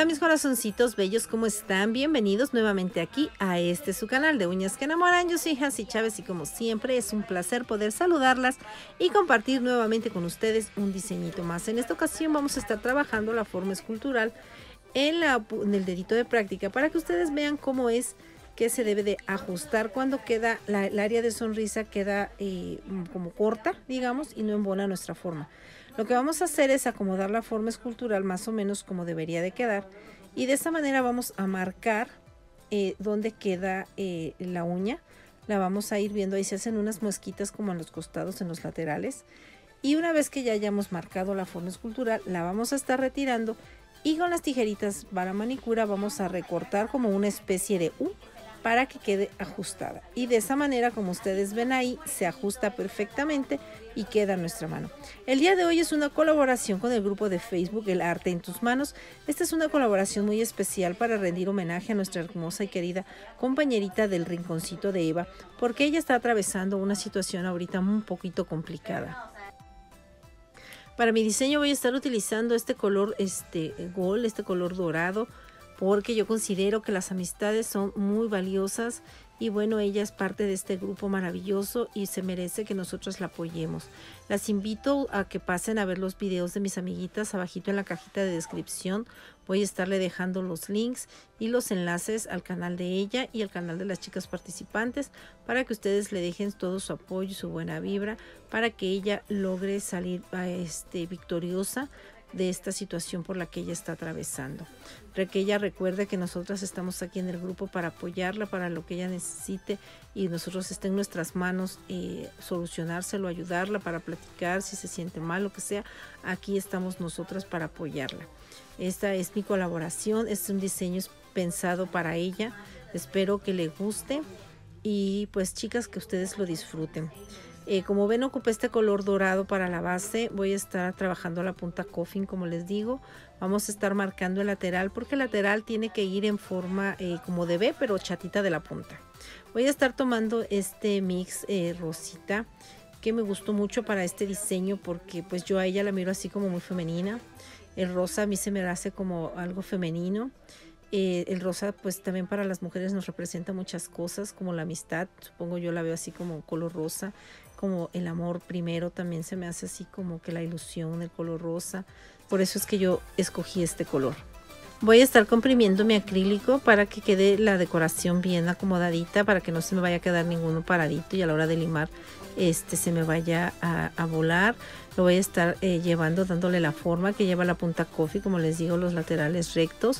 mis corazoncitos bellos, ¿cómo están? Bienvenidos nuevamente aquí a su canal de Uñas que Enamoran. Yo soy Hansi Chávez y como siempre es un placer poder saludarlas y compartir nuevamente con ustedes un diseñito más. En esta ocasión vamos a estar trabajando la forma escultural en el dedito de práctica para que ustedes vean cómo es que se debe de ajustar cuando queda el área de sonrisa queda como corta, digamos, y no embona nuestra forma. Lo que vamos a hacer es acomodar la forma escultural más o menos como debería de quedar, y de esta manera vamos a marcar dónde queda la uña. La vamos a ir viendo, ahí se hacen unas muesquitas como en los costados, en los laterales, y una vez que ya hayamos marcado la forma escultural la vamos a estar retirando, y con las tijeritas para manicura vamos a recortar como una especie de U para que quede ajustada, y de esa manera, como ustedes ven ahí, se ajusta perfectamente y queda nuestra mano. El día de hoy es una colaboración con el grupo de Facebook El Arte en Tus Manos. Esta es una colaboración muy especial para rendir homenaje a nuestra hermosa y querida compañerita del rinconcito de Eva, porque ella está atravesando una situación ahorita un poquito complicada. Para mi diseño voy a estar utilizando este color gold, este color dorado, porque yo considero que las amistades son muy valiosas y bueno, ella es parte de este grupo maravilloso y se merece que nosotros la apoyemos. Las invito a que pasen a ver los videos de mis amiguitas. Abajito en la cajita de descripción voy a estarle dejando los links y los enlaces al canal de ella y al canal de las chicas participantes para que ustedes le dejen todo su apoyo y su buena vibra para que ella logre salir victoriosa de esta situación por la que ella está atravesando. Que ella recuerde que nosotras estamos aquí en el grupo para apoyarla, para lo que ella necesite, y nosotros está en nuestras manos solucionárselo, ayudarla, para platicar si se siente mal, lo que sea. Aquí estamos nosotras para apoyarla. Esta es mi colaboración, es un diseño pensado para ella. Espero que le guste y pues chicas, que ustedes lo disfruten. Como ven, ocupé este color dorado para la base. Voy a estar trabajando la punta coffin, como les digo. Vamos a estar marcando el lateral, porque el lateral tiene que ir en forma como de B, pero chatita de la punta. Voy a estar tomando este mix rosita, que me gustó mucho para este diseño, porque pues yo a ella la miro así como muy femenina. El rosa a mí se me hace como algo femenino. El rosa pues también para las mujeres nos representa muchas cosas, como la amistad, supongo yo la veo así como color rosa, como el amor primero también se me hace así como que la ilusión, el color rosa. Por eso es que yo escogí este color. Voy a estar comprimiendo mi acrílico para que quede la decoración bien acomodadita, para que no se me vaya a quedar ninguno paradito y a la hora de limar se me vaya a volar. Lo voy a estar llevando, dándole la forma que lleva la punta coffee, como les digo, los laterales rectos.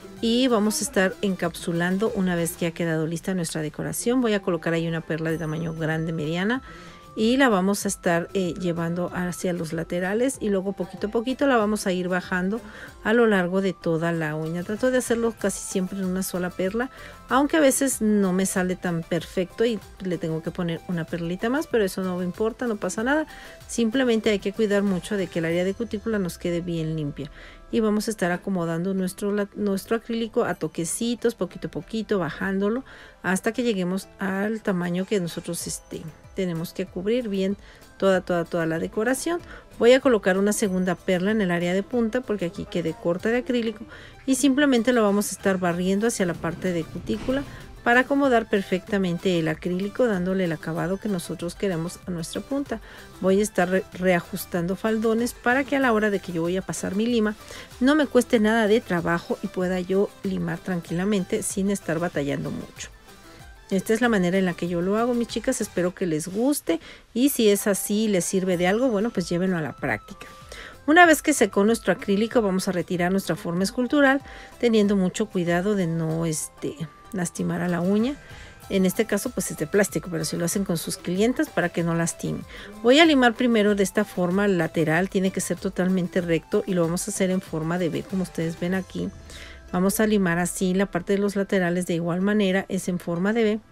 Y vamos a estar encapsulando una vez que ha quedado lista nuestra decoración. Voy a colocar ahí una perla de tamaño grande, mediana, y la vamos a estar llevando hacia los laterales, y luego poquito a poquito la vamos a ir bajando a lo largo de toda la uña. Trato de hacerlo casi siempre en una sola perla, aunque a veces no me sale tan perfecto y le tengo que poner una perlita más, pero eso no importa, no pasa nada. Simplemente hay que cuidar mucho de que el área de cutícula nos quede bien limpia. Y vamos a estar acomodando nuestro acrílico a toquecitos, poquito a poquito, bajándolo hasta que lleguemos al tamaño que nosotros tenemos que cubrir bien toda la decoración. Voy a colocar una segunda perla en el área de punta, porque aquí quede corta de acrílico, y simplemente lo vamos a estar barriendo hacia la parte de cutícula para acomodar perfectamente el acrílico, dándole el acabado que nosotros queremos a nuestra punta. Voy a estar reajustando faldones para que a la hora de que yo voy a pasar mi lima no me cueste nada de trabajo y pueda yo limar tranquilamente sin estar batallando mucho. Esta es la manera en la que yo lo hago, mis chicas. Espero que les guste, y si es así y les sirve de algo, bueno, pues llévenlo a la práctica. Una vez que secó nuestro acrílico, vamos a retirar nuestra forma escultural, teniendo mucho cuidado de no lastimar a la uña. En este caso pues es de plástico, pero si lo hacen con sus clientas, para que no lastimen. Voy a limar primero de esta forma el lateral, tiene que ser totalmente recto, y lo vamos a hacer en forma de B, como ustedes ven aquí. Vamos a limar así la parte de los laterales, de igual manera es en forma de B,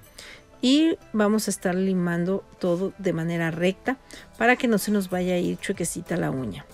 y vamos a estar limando todo de manera recta para que no se nos vaya a ir chuequecita la uña.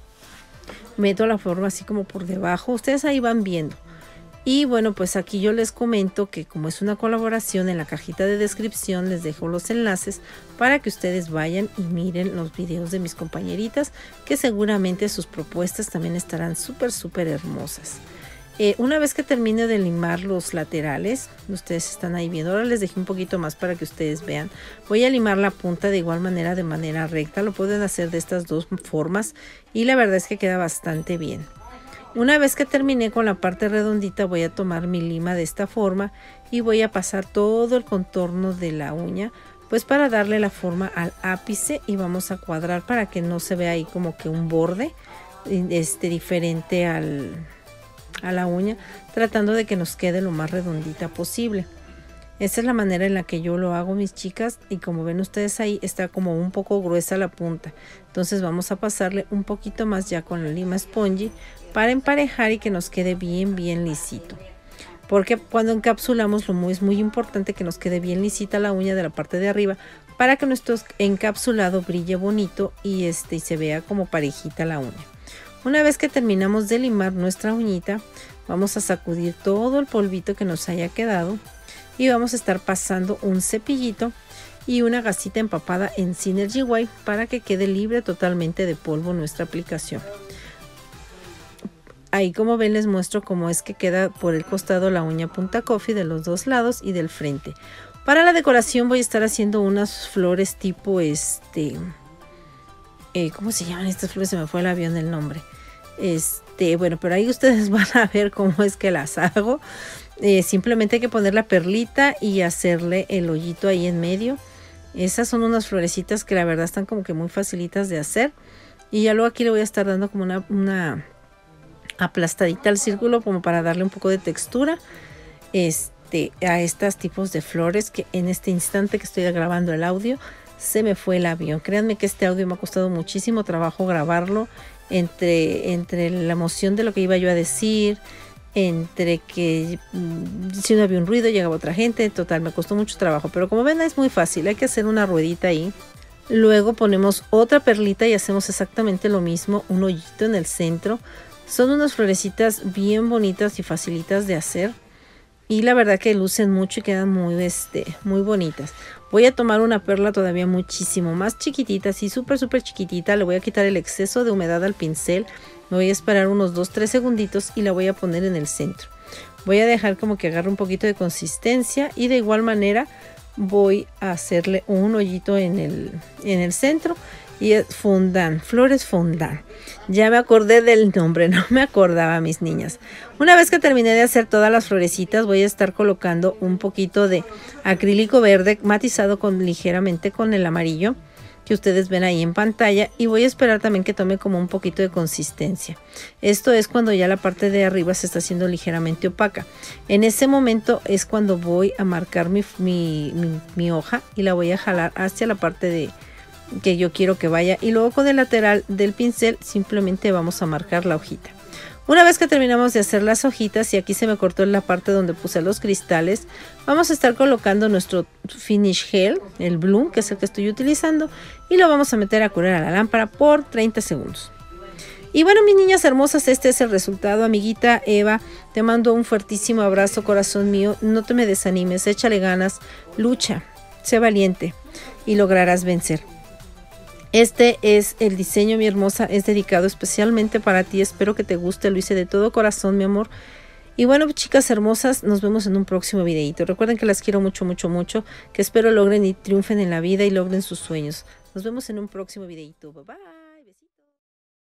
Meto la forma así como por debajo, ustedes ahí van viendo. Y bueno, pues aquí yo les comento que como es una colaboración, en la cajita de descripción les dejo los enlaces para que ustedes vayan y miren los videos de mis compañeritas, que seguramente sus propuestas también estarán súper hermosas. Una vez que termine de limar los laterales, ustedes están ahí viendo, ahora les dejé un poquito más para que ustedes vean. Voy a limar la punta de igual manera, de manera recta. Lo pueden hacer de estas dos formas y la verdad es que queda bastante bien. Una vez que terminé con la parte redondita, voy a tomar mi lima de esta forma y voy a pasar todo el contorno de la uña, pues para darle la forma al ápice, y vamos a cuadrar para que no se vea ahí como que un borde diferente a la uña, tratando de que nos quede lo más redondita posible. Esta es la manera en la que yo lo hago, mis chicas, y como ven ustedes ahí está como un poco gruesa la punta, entonces vamos a pasarle un poquito más ya con la lima spongy para emparejar y que nos quede bien lisito, porque cuando encapsulamos es muy importante que nos quede bien lisita la uña de la parte de arriba para que nuestro encapsulado brille bonito y se vea como parejita la uña. Una vez que terminamos de limar nuestra uñita, vamos a sacudir todo el polvito que nos haya quedado y vamos a estar pasando un cepillito y una gasita empapada en Synergy White para que quede libre totalmente de polvo nuestra aplicación. Ahí, como ven, les muestro cómo es que queda por el costado la uña punta coffee de los dos lados y del frente. Para la decoración voy a estar haciendo unas flores tipo ¿cómo se llaman estas flores? Se me fue el avión del nombre. Bueno, pero ahí ustedes van a ver cómo es que las hago. Simplemente hay que poner la perlita y hacerle el hoyito ahí en medio. Esas son unas florecitas que la verdad están como que muy facilitas de hacer. Y ya luego aquí le voy a estar dando como una aplastadita al círculo como para darle un poco de textura a estos tipos de flores, que en este instante que estoy grabando el audio se me fue el avión. Créanme que este audio me ha costado muchísimo trabajo grabarlo, entre la emoción de lo que iba yo a decir, entre que si no había un ruido llegaba otra gente, total me costó mucho trabajo, pero como ven es muy fácil, hay que hacer una ruedita ahí, luego ponemos otra perlita y hacemos exactamente lo mismo, un hoyito en el centro. Son unas florecitas bien bonitas y facilitas de hacer y la verdad que lucen mucho y quedan muy bonitas. Voy a tomar una perla todavía muchísimo más chiquitita, así súper chiquitita. Le voy a quitar el exceso de humedad al pincel. Me voy a esperar unos 2-3 segunditos y la voy a poner en el centro. Voy a dejar como que agarre un poquito de consistencia y de igual manera voy a hacerle un hoyito en el centro. Y es fondant, flores fondant. Ya me acordé del nombre, no me acordaba, mis niñas. Una vez que terminé de hacer todas las florecitas, voy a estar colocando un poquito de acrílico verde matizado ligeramente con el amarillo que ustedes ven ahí en pantalla, y voy a esperar también que tome como un poquito de consistencia. Esto es cuando ya la parte de arriba se está haciendo ligeramente opaca. En ese momento es cuando voy a marcar mi hoja y la voy a jalar hacia la parte que yo quiero que vaya, y luego con el lateral del pincel simplemente vamos a marcar la hojita. Una vez que terminamos de hacer las hojitas, y aquí se me cortó la parte donde puse los cristales, vamos a estar colocando nuestro finish gel, el bloom, que es el que estoy utilizando, y lo vamos a meter a curar a la lámpara por 30 segundos. Y bueno, mis niñas hermosas, este es el resultado. Amiguita Eva, te mando un fuertísimo abrazo, corazón mío. No te me desanimes, échale ganas, lucha, sé valiente y lograrás vencer. Este es el diseño, mi hermosa, es dedicado especialmente para ti. Espero que te guste, lo hice de todo corazón, mi amor. Y bueno, chicas hermosas, nos vemos en un próximo videito. Recuerden que las quiero mucho, que espero logren y triunfen en la vida y logren sus sueños. Nos vemos en un próximo videito. Bye bye. Besitos.